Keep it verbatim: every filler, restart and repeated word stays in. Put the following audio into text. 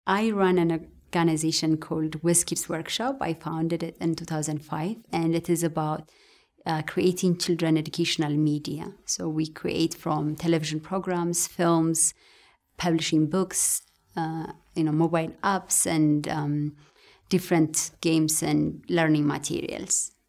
I run an organization called Whiskey's Workshop. I founded it in two thousand five, and it is about uh, creating children educational media. So we create from television programs, films, publishing books, uh, you know, mobile apps, and um, different games and learning materials.